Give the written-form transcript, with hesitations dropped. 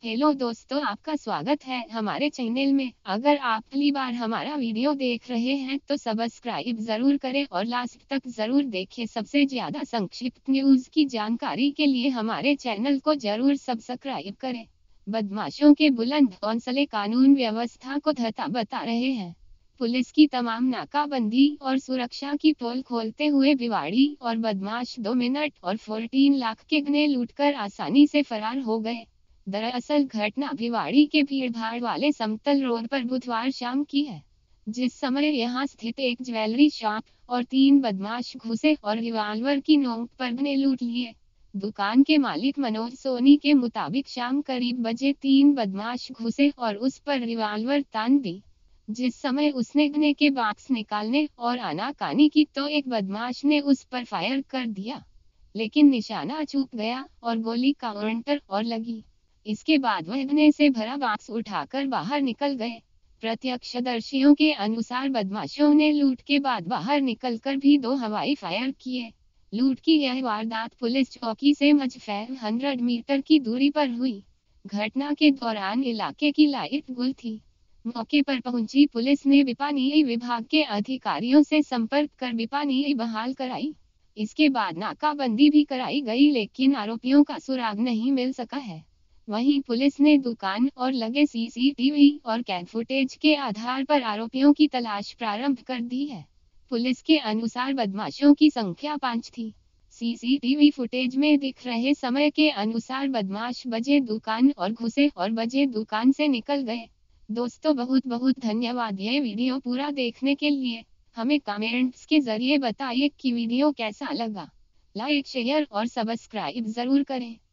Hello दोस्तों, आपका स्वागत है हमारे चैनल में। अगर आप पहली बार हमारा वीडियो देख रहे हैं तो सब्सक्राइब जरूर करें और लास्ट तक जरूर देखें। सबसे ज्यादा संक्षिप्त न्यूज की जानकारी के लिए हमारे चैनल को जरूर सब्सक्राइब करें। बदमाशों के बुलंद हौसले कानून व्यवस्था को धता बता रहे हैं। पुलिस की तमाम नाकाबंदी और सुरक्षा की पोल खोलते हुए भिवाड़ी और बदमाश 2 मिनट और 14 लाख के गहने लूटकर आसानी से फरार हो गए। दरअसल घटना भिवाड़ी के भीड़भाड़ वाले समतल रोड पर बुधवार शाम की है, जिस समय यहां स्थित एक ज्वेलरी शॉप और 3 बदमाश घुसे और रिवाल्वर की नोक पर गहने लूट लिए। दुकान के मालिक मनोज सोनी के मुताबिक शाम करीब बजे 3 बदमाश घुसे और उस पर रिवाल्वर तान दी। जिस समय उसने गहने के बॉक्स निकालने और आनाकानी की तो एक बदमाश ने उस पर फायर कर दिया, लेकिन निशाना चूक गया और गोली काउंटर और लगी। इसके बाद वह गहने से भरा बॉक्स उठाकर बाहर निकल गए। प्रत्यक्षदर्शियों के अनुसार बदमाशों ने लूट के बाद बाहर निकलकर भी 2 हवाई फायर किए। लूट की यह वारदात पुलिस चौकी से मज 500 मीटर की दूरी पर हुई। घटना के दौरान इलाके की लाइट गुल थी। मौके पर पहुंची पुलिस ने विपानीय विभाग के अधिकारियों से संपर्क कर विपानीय बहाल कराई। इसके बाद नाकाबंदी भी कराई गई, लेकिन आरोपियों का सुराग नहीं मिल सका है। वहीं पुलिस ने दुकान और लगे सीसीटीवी और कैम फुटेज के आधार पर आरोपियों की तलाश प्रारंभ कर दी है। पुलिस के अनुसार बदमाशों की संख्या 5 थी। सीसीटीवी फुटेज में दिख रहे समय के अनुसार बदमाश बजे दुकान और घुसे और बजे दुकान से निकल गए। दोस्तों, बहुत बहुत धन्यवाद ये वीडियो पूरा देखने के लिए। हमें कमेंट्स के जरिए बताइए कि वीडियो कैसा लगा। लाइक, शेयर और सब्सक्राइब जरूर करें।